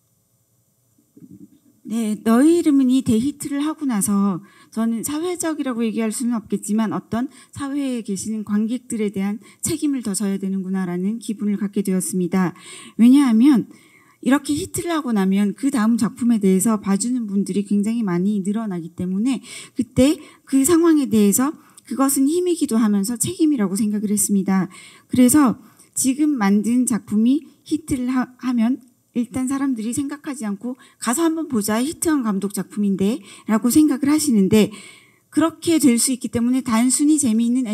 [SPEAKER 1] 네, 너의 이름은이 대히트를 하고 나서 저는 사회적이라고 얘기할 수는 없겠지만 어떤 사회에 계시는 관객들에 대한 책임을 더 져야 되는구나라는 기분을 갖게 되었습니다. 왜냐하면 이렇게 히트를 하고 나면 그 다음 작품에 대해서 봐주는 분들이 굉장히 많이 늘어나기 때문에 그때 그 상황에 대해서 그것은 힘이기도 하면서 책임이라고 생각을 했습니다. 그래서 지금 만든 작품이 히트를 하, 하면 일단 사람들이 생각하지 않고 가서 한번 보자, 히트한 감독 작품인데 라고 생각을 하시는데 그렇게 될 수 있기 때문에 단순히 재미있는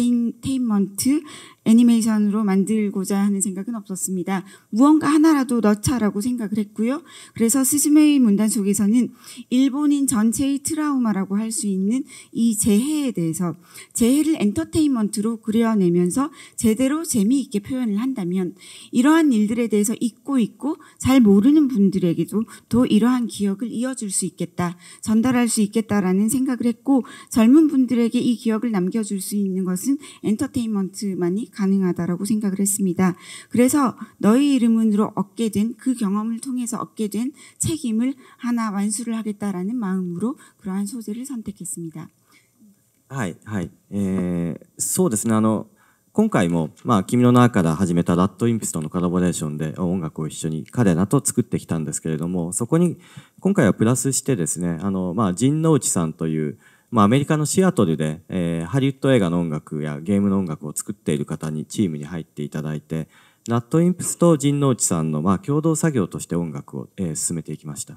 [SPEAKER 1] 엔터테인먼트 애니메이션으로 만들고자 하는 생각은 없었습니다. 무언가 하나라도 넣자라고 생각을 했고요. 그래서 스즈메의 문단 속에서는 일본인 전체의 트라우마라고 할 수 있는 이 재해에 대해서 재해를 엔터테인먼트로 그려내면서 제대로 재미있게 표현을 한다면 이러한 일들에 대해서 잊고 있고 잘 모르는 분들에게도 또 이러한 기억을 이어줄 수 있겠다, 전달할 수 있겠다라는 생각을 했고 젊은 분들에게 이 기억을 남겨줄 수 있는 것은 엔터테인먼트만이 가능하다라고 생각을 했습니다. 그래서 너의 이름으로 얻게 된 그 경험을 통해서 얻게 된 책임을 하나 완수를 하겠다라는 마음으로 그러한 소재를 선택했습니다.
[SPEAKER 3] はいはい、えー、そうですね。あの今回もまあ君の名から始めたラッドインプスとのコラボレーションで音楽を一緒に彼らと作ってきたんですけれども、そこに今回はプラスしてですね、あのまあ陣内さんというまあ、アメリカのシアトルで、えー、ハリウッド映画の音楽やゲームの音楽を作っている方にチームに入っていただいて、ラッドインプスと陣内さんのまあ共同作業として音楽を、えー、進めていきました。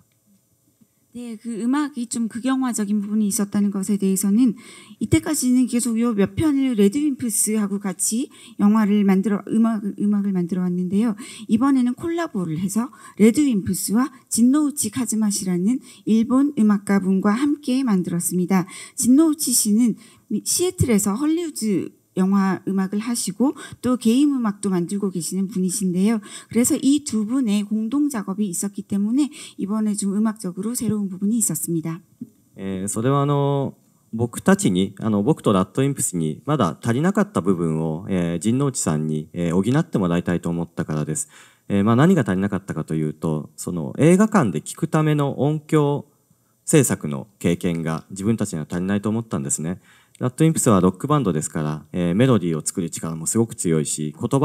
[SPEAKER 1] 네, 그 음악이 좀 극영화적인 부분이 있었다는 것에 대해서는 이때까지는 계속 요 몇 편을 레드윈프스하고 같이 영화를 만들어 음악 음악을 만들어 왔는데요. 이번에는 콜라보를 해서 레드윈프스와 진노우치 카즈마시라는 일본 음악가 분과 함께 만들었습니다. 진노우치 씨는 시애틀에서 헐리우드 영화 음악을 하시고 또 게임 음악도 만들고 계시는 분이신데요. 그래서 이 두 분의 공동 작업이 있었기 때문에 이번에 좀 음악적으로 새로운 부분이 있었습니다.
[SPEAKER 3] えー、それはあの僕たちにあの僕とラッドインプスにまだ足りなかった部分を、えー、陣内さんに、えー、補ってもらいたいと思ったからです。えーまあ、何が足りなかったかというと、その映画館で聴くための音響制作の経験が自分たちには足りないと思ったんですね。ラッドインプスはロックバンドですから、えー、メロディーを作る力もすごく強いし、言葉を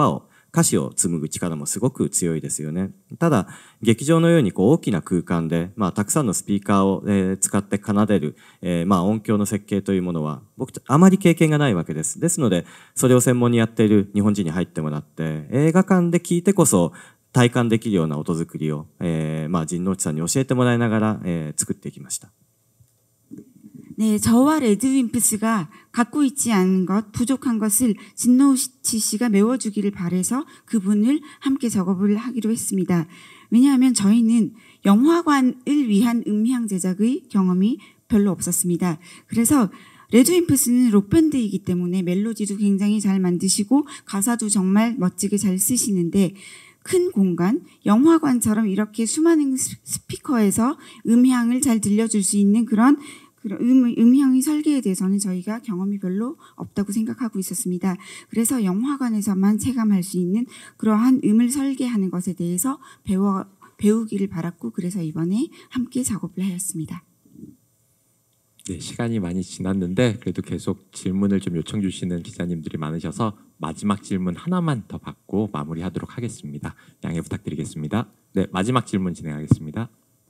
[SPEAKER 3] 歌詞を紡ぐ力もすごく強いですよね。ただ劇場のようにこう大きな空間で、まあ、たくさんのスピーカーを、えー、使って奏でる、えーまあ、音響の設計というものは僕あまり経験がないわけです。ですのでそれを専門にやっている日本人に入ってもらって映画館で聞いてこそ体感できるような音作りを、えーまあ、陣内さんに教えてもらいながら、えー、作っていきました。
[SPEAKER 1] 네, 저와 레드윈프스가 갖고 있지 않은 것, 부족한 것을 진노우치 씨가 메워주기를 바래서 그분을 함께 작업을 하기로 했습니다. 왜냐하면 저희는 영화관을 위한 음향 제작의 경험이 별로 없었습니다. 그래서 레드윈프스는 록밴드이기 때문에 멜로디도 굉장히 잘 만드시고 가사도 정말 멋지게 잘 쓰시는데 큰 공간, 영화관처럼 이렇게 수많은 스피커에서 음향을 잘 들려줄 수 있는 그런 음, 음향의 설계에 대해서는 저희가 경험이 별로 없다고 생각하고 있었습니다. 그래서 영화관에서만 체감할 수 있는 그러한 음을 설계하는 것에 대해서 배워, 배우기를 바랐고 그래서 이번에 함께 작업을 하였습니다.
[SPEAKER 2] 네, 시간이 많이 지났는데 그래도 계속 질문을 좀 요청 주시는 기자님들이 많으셔서 마지막 질문 하나만 더 받고 마무리하도록 하겠습니다. 양해 부탁드리겠습니다. 네, 마지막 질문 진행하겠습니다.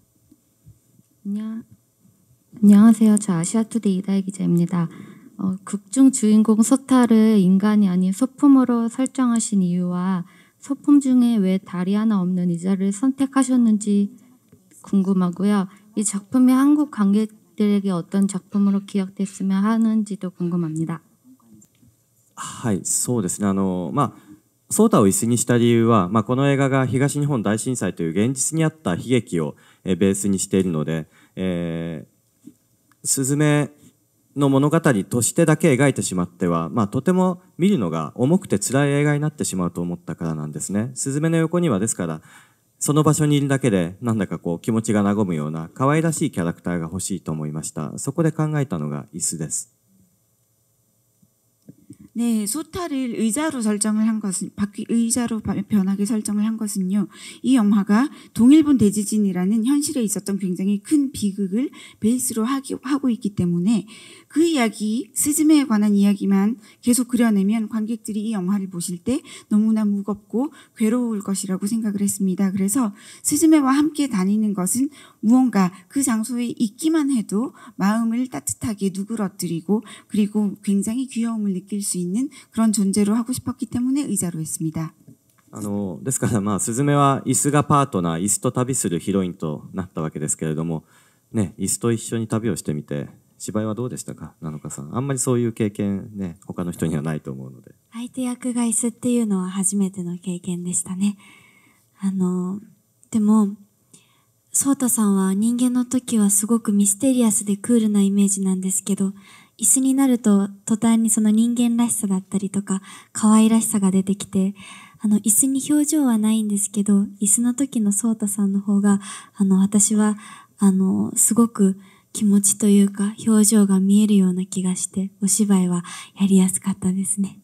[SPEAKER 12] 안녕. 안녕하세요. 저 아시아투데이 이다혜 기자입니다. 어, 극중 주인공 소타를 인간이 아닌 소품으로 설정하신 이유와 소품 중에 왜 다리 하나 없는 의자를 선택하셨는지 궁금하고요. 이 작품이 한국 관객들에게 어떤 작품으로 기억됐으면 하는지도 궁금합니다.
[SPEAKER 3] はい、そうですね。あのまあソータを椅子にした理由は、まあ、この映画が東日本大震災という現実にあった悲劇をえベースにしているので、えースズメの物語としてだけ描いてしまっては、まあ、とても見るのが重くて辛い映画になってしまうと思ったからなんですね。スズメの横にはですからその場所にいるだけでなんだかこう気持ちが和むような可愛らしいキャラクターが欲しいと思いました。そこで考えたのが椅子です。
[SPEAKER 1] 네, 소타를 의자로 설정을 한 것은 바퀴 의자로 변하게 설정을 한 것은요. 이 영화가 동일본 대지진이라는 현실에 있었던 굉장히 큰 비극을 베이스로 하기, 하고 있기 때문에 그 이야기, 스즈메에 관한 이야기만 계속 그려내면 관객들이 이 영화를 보실 때 너무나 무겁고 괴로울 것이라고 생각을 했습니다. 그래서 스즈메와 함께 다니는 것은 무언가 그 장소에 있기만 해도 마음을 따뜻하게 누그러뜨리고 그리고 굉장히 귀여움을 느낄 수 있는 그런 존재로 하고 싶었기 때문에 의자로 했습니다.
[SPEAKER 3] あのですからまあスズメは椅子がパートナー、椅子と旅するヒロインとなったわけですけれども、ね、椅子と一緒に旅をしてみて芝居はどうでしたか、なのかさん。あんまりそういう経験ね他の人にはないと思うので。
[SPEAKER 4] 相手役が椅子っていうのは初めての経験でしたね。あのでもソータさんは人間の時はすごくミステリアスでクールなイメージなんですけど、椅子になると途端にその人間らしさだったりとか可愛らしさが出てきて、あの椅子に表情はないんですけど、椅子の時のソータさんの方があの私はあのすごく気持ちというか表情が見えるような気がしてお芝居はやりやすかったですね。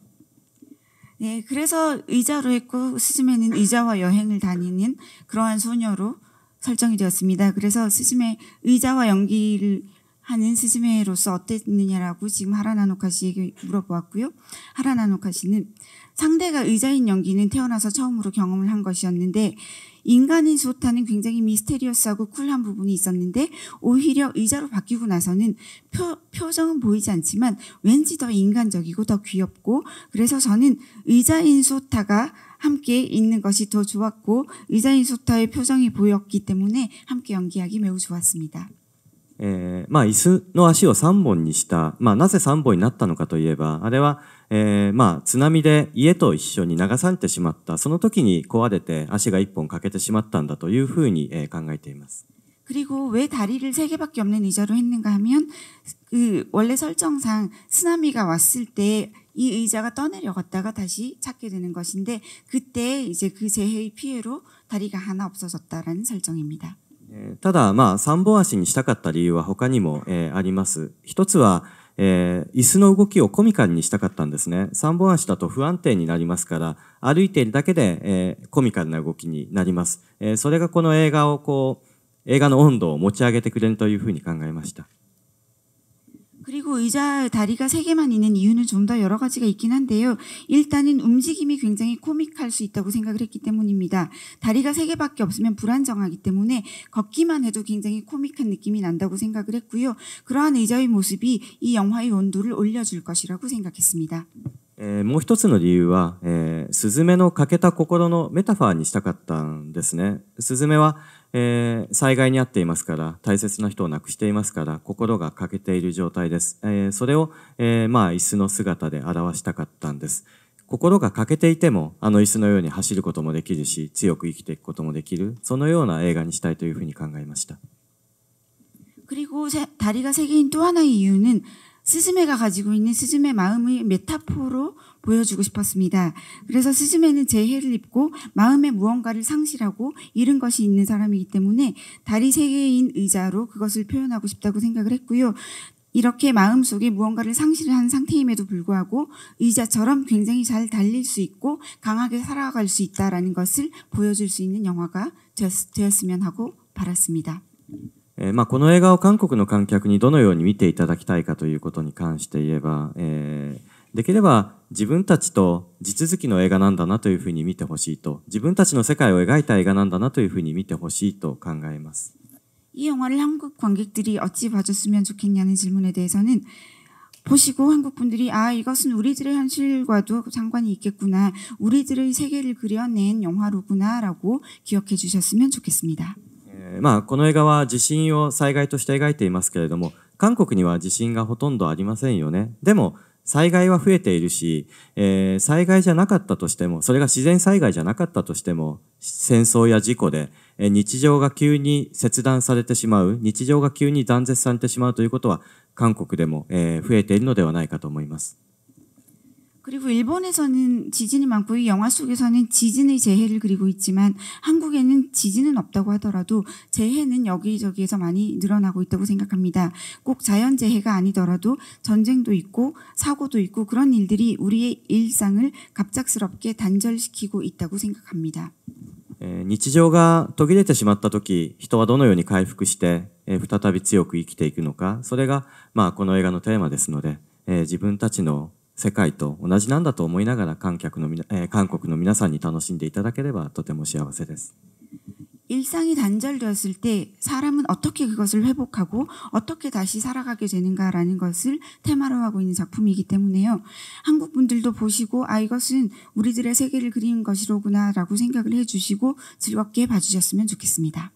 [SPEAKER 1] 네, 그래서 의자로 했고 스즈메는 의자와 여행을 다니는 그러한 소녀로 설정이 되었습니다. 그래서 스즈메 의자와 연기를 하는 스즈메로서 어땠느냐라고 지금 하라나노카 씨에게 물어보았고요. 하라나노카 씨는 상대가 의자인 연기는 태어나서 처음으로 경험을 한 것이었는데 인간인 소타는 굉장히 미스테리어스하고 쿨한 부분이 있었는데 오히려 의자로 바뀌고 나서는 표, 표정은 보이지 않지만 왠지 더 인간적이고 더 귀엽고 그래서 저는 의자인 소타가 함께 있는 것이 더 좋았고 의자인 소타의 표정이 보였기 때문에 함께 연기하기 매우 좋았습니다.
[SPEAKER 3] えーまあ、椅子の足をさんぼんにした、まあ、なぜさんぼんになったのかといえば、あれは、えーまあ、津波で家と一緒に流されてしまった、その時に壊れて足がいっぽん欠けてしまったんだというふうに、えー、考えています。
[SPEAKER 1] 그리고 왜 다리를 세 개밖에 없는 의자로 했는가 하면 그 원래 설정상 쓰나미가 왔을 때 이 의자가 떠내려갔다가 다시 찾게 되는 것인데 그때 이제 그 재해의 피해로 다리가 하나 없어졌다라는 설정입니다.
[SPEAKER 3] ただまあさんぼん足にしたかった理由は他にも、えー、あります。一つは、えー、椅子の動きをコミカルにしたかったんですね。さんぼん足だと不安定になりますから歩いているだけで、えー、コミカルな動きになります。えー、それがこの映画をこう映画の温度を持ち上げてくれるというふうに考えました。
[SPEAKER 1] 그리고 의자 다리가 세 개만 있는 이유는 좀 더 여러 가지가 있긴 한데요. 일단은 움직임이 굉장히 코믹할 수 있다고 생각을 했기 때문입니다. 다리가 세 개밖에 없으면 불안정하기 때문에 걷기만 해도 굉장히 코믹한 느낌이 난다고 생각을 했고요. 그러한 의자의 모습이 이 영화의 온도를 올려줄 것이라고 생각했습니다.
[SPEAKER 3] えーもう一つの理由は、えー、スズメの欠けた心のメタファーにしたかったんですね。スズメは、えー、災害に遭っていますから、大切な人を亡くしていますから、心が欠けている状態です。えー、それを、えー、まあ椅子の姿で表したかったんです。心が欠けていても、あの椅子のように走ることもできるし、強く生きていくこともできる、そのような映画にしたいというふうに考えました。
[SPEAKER 1] 그리고 세, 다리가 세 개인 또 하나의 이유는 스즈메가 가지고 있는 스즈메 마음의 메타포로 보여주고 싶었습니다. 그래서 스즈메는 재해를 입고 마음에 무언가를 상실하고 잃은 것이 있는 사람이기 때문에 다리 세 개인 의자로 그것을 표현하고 싶다고 생각을 했고요. 이렇게 마음속에 무언가를 상실한 상태임에도 불구하고 의자처럼 굉장히 잘 달릴 수 있고 강하게 살아갈 수 있다라는 것을 보여줄 수 있는 영화가 되었으면 하고 바랐습니다.
[SPEAKER 3] えーまあ、この映画を韓国の観客にどのように見ていただきたいかということに関して言えば、えー、できれば自分たちと地続きの映画なんだなというふうに見てほしいと、自分たちの世界を描いた映画なんだなというふうに見てほしいと考えます。
[SPEAKER 1] 이 영화를 한국 관객들이 어찌 봐줬으면 좋겠냐는 질문에 대해서는 보시고 한국 분들이 아 이것은 우리들의 현실과도 상관이 있겠구나, 우리들의 세계를 그려낸 영화로구나라고 기억해 주셨으면 좋겠습니다.
[SPEAKER 3] まあ、この映画は地震を災害として描いていますけれども、韓国には地震がほとんどありませんよね。でも災害は増えているし、えー、災害じゃなかったとしても、それが自然災害じゃなかったとしても、戦争や事故で、えー、日常が急に切断されてしまう、日常が急に断絶されてしまうということは韓国でも、えー、増えているのではないかと思います。
[SPEAKER 1] 그리고 일본에서는 지진이 많고 이 영화 속에서는 지진의 재해를 그리고 있지만 한국에는 지진은 없다고 하더라도 재해는 여기저기에서 많이 늘어나고 있다고 생각합니다. 꼭 자연재해가 아니더라도 전쟁도 있고 사고도 있고 그런 일들이 우리의 일상을 갑작스럽게 단절시키고 있다고 생각합니다.
[SPEAKER 3] えー、日常が途切れてしまったとき、人はどのように回復して、えー、再び強く生きていくのか、それが、まあ、この映画のテーマですので、えー、自分たちの世界と同じなんだと思いながら観客のみな、えー、韓国の皆さんに楽しんでいただければとても幸せです。
[SPEAKER 1] 일상이 단절되었을 때 사람은 어떻게 그것을 회복하고 어떻게 다시 살아가게 되는가라는 것을 테마로 하고 있는 작품이기 때문에요. 한국 분들도 보시고 아 이것은 우리들의 세계를 그리는 것이로구나라고 생각을 해주시고 즐겁게 봐주셨으면 좋겠습니다.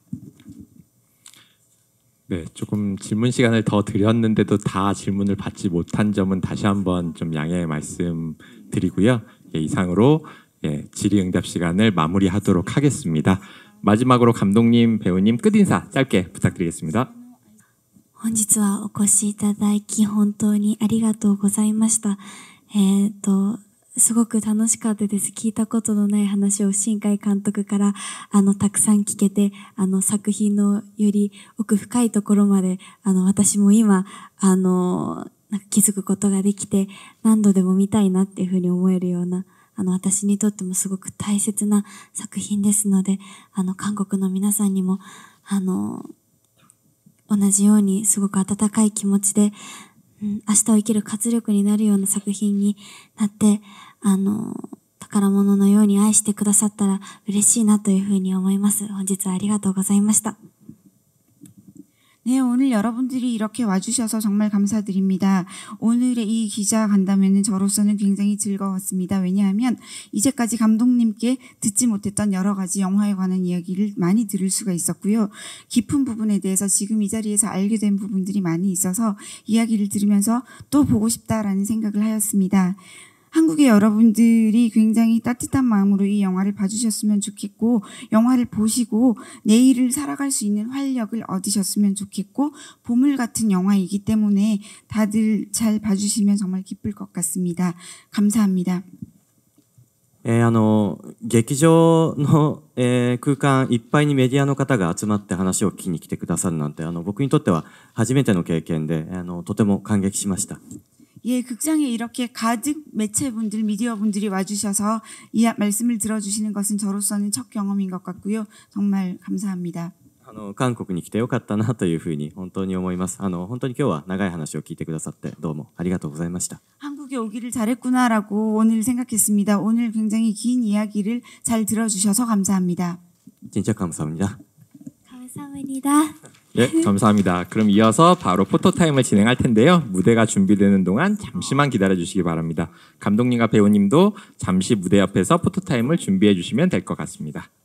[SPEAKER 2] 네, 조금 질문 시간을 더 드렸는데도 다 질문을 받지 못한 점은 다시 한번 좀 양해의 말씀드리고요. 예, 이상으로 예, 질의응답 시간을 마무리하도록 하겠습니다. 마지막으로 감독님, 배우님 끝인사 짧게 부탁드리겠습니다.
[SPEAKER 4] 本日はお越しいただき本当にありがとうございました。えっとすごく楽しかったです。聞いたことのない話を新海監督からあのたくさん聞けて、あの作品のより奥深いところまであの私も今あのなんか気づくことができて、何度でも見たいなっていうふうに思えるような、あの私にとってもすごく大切な作品ですので、あの韓国の皆さんにもあの同じようにすごく温かい気持ちで、うん、明日を生きる活力になるような作品になって、あの宝物のように愛してくださったら嬉しいなというふうに思います。本日はありがとうございました。
[SPEAKER 1] 네, 오늘 여러분들이 이렇게 와주셔서 정말 감사드립니다. 오늘의 이 기자 간담회는 저로서는 굉장히 즐거웠습니다. 왜냐하면 이제까지 감독님께 듣지 못했던 여러 가지 영화에 관한 이야기를 많이 들을 수가 있었고요. 깊은 부분에 대해서 지금 이 자리에서 알게 된 부분들이 많이 있어서 이야기를 들으면서 또 보고 싶다라는 생각을 하였습니다. 한국의 여러분들이 굉장히 따뜻한 마음으로 이 영화를 봐주셨으면 좋겠고 영화를 보시고 내일을 살아갈 수 있는 활력을 얻으셨으면 좋겠고 보물 같은 영화이기 때문에 다들 잘 봐주시면 정말 기쁠 것 같습니다. 감사합니다.
[SPEAKER 3] えー、あの劇場の、えー、空間いっぱいにメディアの方が集まって話を聞きに来てくださるなんてあの僕にとっては初めての経験であのとても感激しました。
[SPEAKER 1] 예, 극장에 이렇게 가득 매체분들, 미디어분들이 와주셔서 이 말씀을 들어주시는 것은 저로서는 첫 경험인 것 같고요. 정말 감사합니다.
[SPEAKER 3] あの韓国に来てよかったなというふうに本当に思います。あの本当に今日は長い話を聞いてくださってどうもありがとうございました。
[SPEAKER 1] 한국에 오기를 잘했구나라고 오늘 생각했습니다. 오늘 굉장히 긴 이야기를 잘 들어주셔서 감사합니다.
[SPEAKER 3] 진짜 감사합니다.
[SPEAKER 4] 감사합니다.
[SPEAKER 2] 예, 감사합니다. 그럼 이어서 바로 포토타임을 진행할 텐데요. 무대가 준비되는 동안 잠시만 기다려 주시기 바랍니다. 감독님과 배우님도 잠시 무대 옆에서 포토타임을 준비해 주시면 될 것 같습니다.